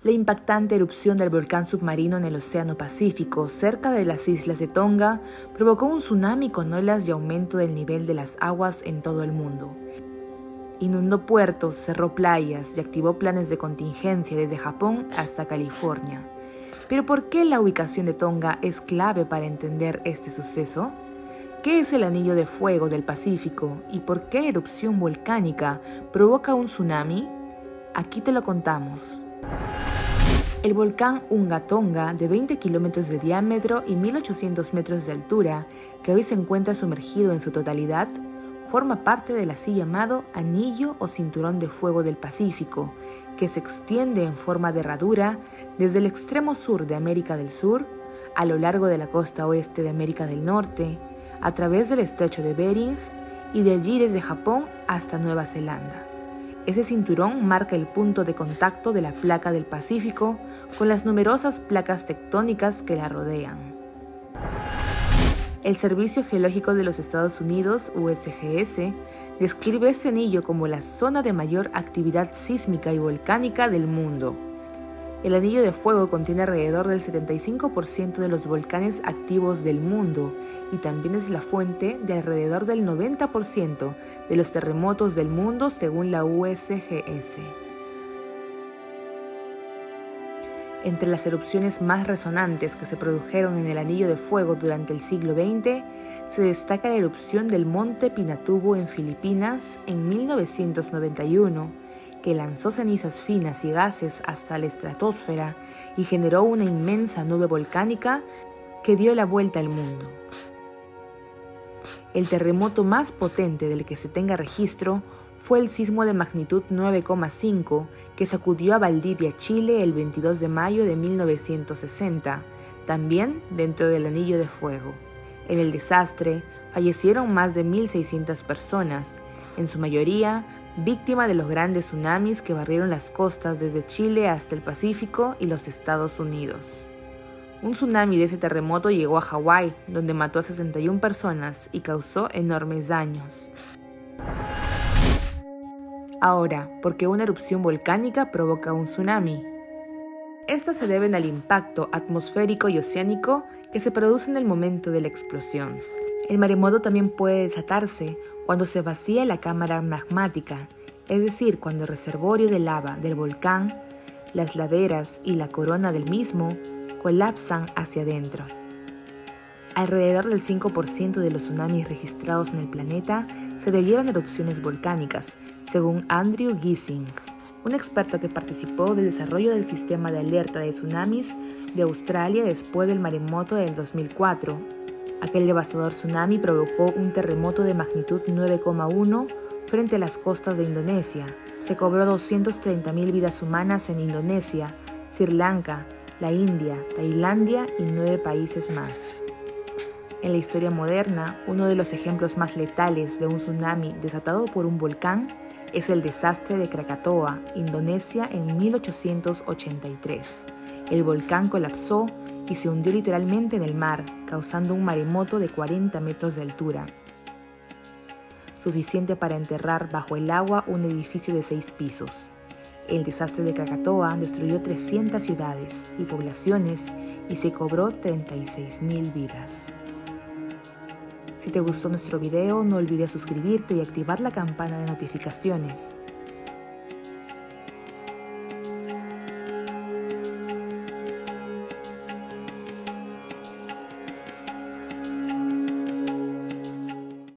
La impactante erupción del volcán submarino en el Océano Pacífico, cerca de las islas de Tonga, provocó un tsunami con olas y aumento del nivel de las aguas en todo el mundo. Inundó puertos, cerró playas y activó planes de contingencia desde Japón hasta California. Pero ¿por qué la ubicación de Tonga es clave para entender este suceso? ¿Qué es el anillo de fuego del Pacífico y por qué la erupción volcánica provoca un tsunami? Aquí te lo contamos. El volcán Unga Tonga, de 20 kilómetros de diámetro y 1800 metros de altura, que hoy se encuentra sumergido en su totalidad, forma parte del así llamado Anillo o Cinturón de Fuego del Pacífico, que se extiende en forma de herradura desde el extremo sur de América del Sur, a lo largo de la costa oeste de América del Norte, a través del estrecho de Bering y de allí desde Japón hasta Nueva Zelanda. Ese cinturón marca el punto de contacto de la placa del Pacífico con las numerosas placas tectónicas que la rodean. El Servicio Geológico de los Estados Unidos, USGS, describe este anillo como la zona de mayor actividad sísmica y volcánica del mundo. El anillo de fuego contiene alrededor del 75% de los volcanes activos del mundo y también es la fuente de alrededor del 90% de los terremotos del mundo según la USGS. Entre las erupciones más resonantes que se produjeron en el anillo de fuego durante el siglo XX, se destaca la erupción del monte Pinatubo en Filipinas en 1991, que lanzó cenizas finas y gases hasta la estratosfera y generó una inmensa nube volcánica que dio la vuelta al mundo. El terremoto más potente del que se tenga registro fue el sismo de magnitud 9,5 que sacudió a Valdivia, Chile, el 22 de mayo de 1960, también dentro del Anillo de Fuego. En el desastre fallecieron más de 1.600 personas, en su mayoría víctima de los grandes tsunamis que barrieron las costas desde Chile hasta el Pacífico y los Estados Unidos. Un tsunami de ese terremoto llegó a Hawái, donde mató a 61 personas y causó enormes daños. Ahora, ¿por qué una erupción volcánica provoca un tsunami? Estas se deben al impacto atmosférico y oceánico que se produce en el momento de la explosión. El maremoto también puede desatarse cuando se vacía la cámara magmática, es decir, cuando el reservorio de lava del volcán, las laderas y la corona del mismo colapsan hacia adentro. Alrededor del 5% de los tsunamis registrados en el planeta se debieron a erupciones volcánicas, según Andrew Gissing, un experto que participó del desarrollo del sistema de alerta de tsunamis de Australia después del maremoto del 2004. Aquel devastador tsunami provocó un terremoto de magnitud 9,1 frente a las costas de Indonesia. Se cobró 230.000 vidas humanas en Indonesia, Sri Lanka, la India, Tailandia y 9 países más. En la historia moderna, uno de los ejemplos más letales de un tsunami desatado por un volcán es el desastre de Krakatoa, Indonesia, en 1883. El volcán colapsó y se hundió literalmente en el mar, causando un maremoto de 40 metros de altura, suficiente para enterrar bajo el agua un edificio de 6 pisos. El desastre de Krakatoa destruyó 300 ciudades y poblaciones y se cobró 36.000 vidas. Si te gustó nuestro video, no olvides suscribirte y activar la campana de notificaciones.